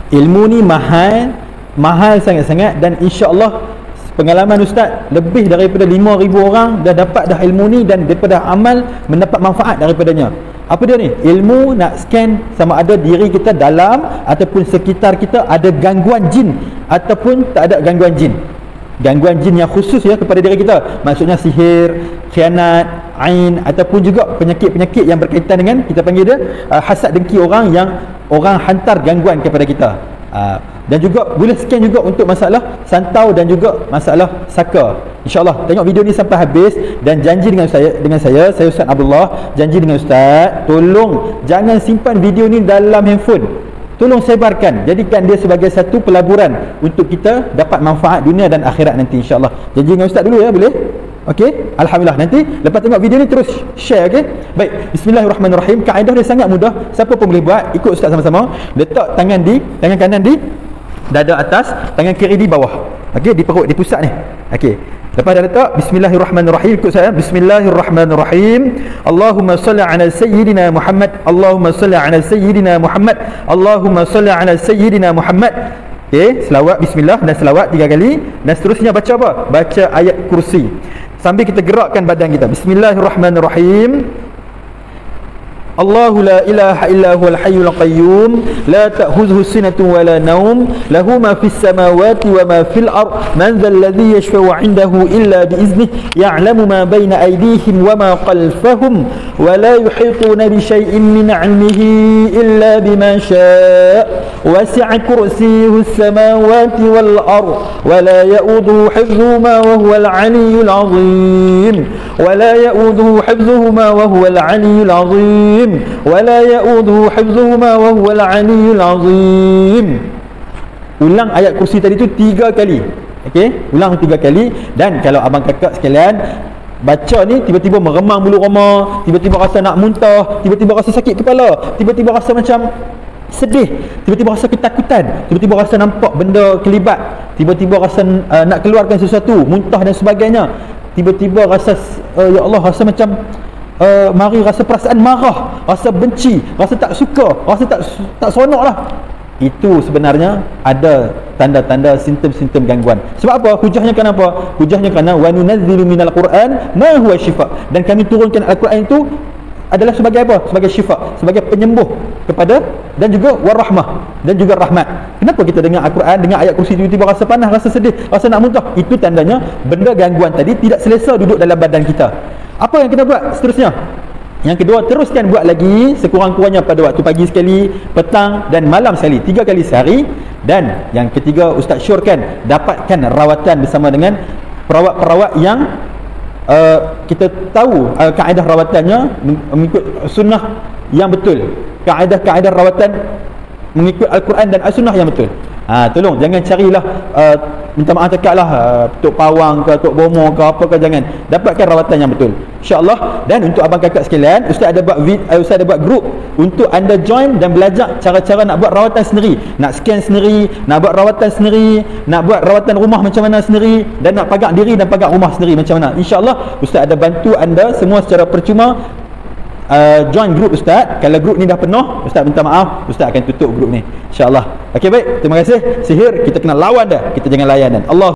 Ilmu ni mahal sangat-sangat, dan insya-Allah pengalaman Ustaz, lebih daripada 5,000 orang dah dapat dah ilmu ni, dan daripada amal mendapat manfaat daripadanya. Apa dia ni? Ilmu nak scan sama ada diri kita dalam ataupun sekitar kita ada gangguan jin ataupun tak ada gangguan jin. Gangguan jin yang khusus ya kepada diri kita, maksudnya sihir, khianat, ain, ataupun juga penyakit-penyakit yang berkaitan dengan, kita panggil dia hasad dengki orang, yang orang hantar gangguan kepada kita. Dan juga boleh scan juga untuk masalah santau dan juga masalah saka. InsyaAllah tengok video ni sampai habis, dan janji dengan saya Ustaz Abdullah, janji dengan Ustaz, tolong jangan simpan video ni dalam handphone. Tolong sebarkan, jadikan dia sebagai satu pelaburan untuk kita dapat manfaat dunia dan akhirat nanti, insyaAllah. Janji dengan Ustaz dulu ya, boleh? Okey, alhamdulillah. Nanti lepas tengok video ni terus share, okey? Baik, bismillahirrahmanirrahim. Kaedah dia sangat mudah, siapa pun boleh buat. Ikut Ustaz sama-sama. Letak tangan kanan di dada atas, tangan kiri di bawah. Okey, di perut, di pusat ni. Okey. Lepas dah letak, bismillahirrahmanirrahim, ikut saya. Bismillahirrahmanirrahim. Allahumma salli ala sayyidina Muhammad. Allahumma salli ala sayyidina Muhammad. Allahumma salli ala sayyidina Muhammad. Okey, selawat bismillah dan selawat 3 kali, dan seterusnya baca apa? Baca ayat kursi. Sambil kita gerakkan badan kita. Bismillahirrahmanirrahim. Allahu la ilaha illa huwal hayyul qayyum, la ta'khudhuhu sinatun wa la nawm, lahu ma fis samawati wa ma fil ard, man dhal ladzi yashfa'u 'indahu illa bi iznihi, ya'lamu ma bayna aydihim wa ma khalfahum, wa la yuhituna bi shay'in min 'ilmihi illa bima sha'a, wasi'a kursiyyuhu as-samawati wal ard, wa la ya'uduhu hifdhuhuma wa huwal 'aliyyul 'azim, wa la ya'uduhu hifdhuhuma wa huwal 'aliyyul 'azim, wala ya'uduhu hifdhuhuma wa huwal 'aliyyul 'azim. Ulang ayat kursi tadi tu 3 kali. Okey, ulang 3 kali. Dan kalau abang kakak sekalian baca ni tiba-tiba meremang bulu roma, tiba-tiba rasa nak muntah, tiba-tiba rasa sakit kepala, tiba-tiba rasa macam sedih, tiba-tiba rasa ketakutan, tiba-tiba rasa nampak benda kelibat, tiba-tiba rasa nak keluarkan sesuatu, muntah dan sebagainya, tiba-tiba rasa ya Allah, rasa macam mari rasa perasaan marah, rasa benci, rasa tak suka, rasa tak seronok lah. Itu sebenarnya ada tanda-tanda simptom-simptom gangguan. Sebab apa? Hujahnya kenapa? Hujahnya kerana wa nunazzilu minal Quran ma huwa syifa, dan kami turunkan Al-Quran itu adalah sebagai apa? Sebagai syifa, sebagai penyembuh kepada, dan juga warahmah, dan juga rahmat. Kenapa kita dengar Al-Quran, dengar ayat kursi tiba-tiba rasa panas, rasa sedih, rasa nak muntah? Itu tandanya benda gangguan tadi tidak selesa duduk dalam badan kita. Apa yang kita buat seterusnya? Yang kedua, teruskan buat lagi sekurang-kurangnya pada waktu pagi sekali, petang dan malam sekali, 3 kali sehari. Dan yang ketiga, Ustaz syorkan dapatkan rawatan bersama dengan perawat-perawat yang kita tahu kaedah rawatannya mengikut sunnah yang betul, kaedah-kaedah rawatan mengikut Al-Quran dan As-Sunnah yang betul. Tolong jangan carilah minta maaf cakaplah Tok Pawang ke Tok Bomo ke apa ke, jangan. Dapatkan rawatan yang betul, insya-Allah. Dan untuk abang kakak sekalian, Ustaz ada buat grup untuk anda join dan belajar cara-cara nak buat rawatan sendiri, nak scan sendiri, nak buat rawatan sendiri, nak buat rawatan rumah macam mana sendiri, dan nak pagak diri dan pagak rumah sendiri macam mana. Insya-Allah Ustaz ada bantu anda semua secara percuma. Join grup Ustaz. Kalau grup ni dah penuh, Ustaz minta maaf, Ustaz akan tutup grup ni, insya-Allah. Okey, baik, terima kasih. Sihir kita kena lawan dah, kita jangan layan. Allah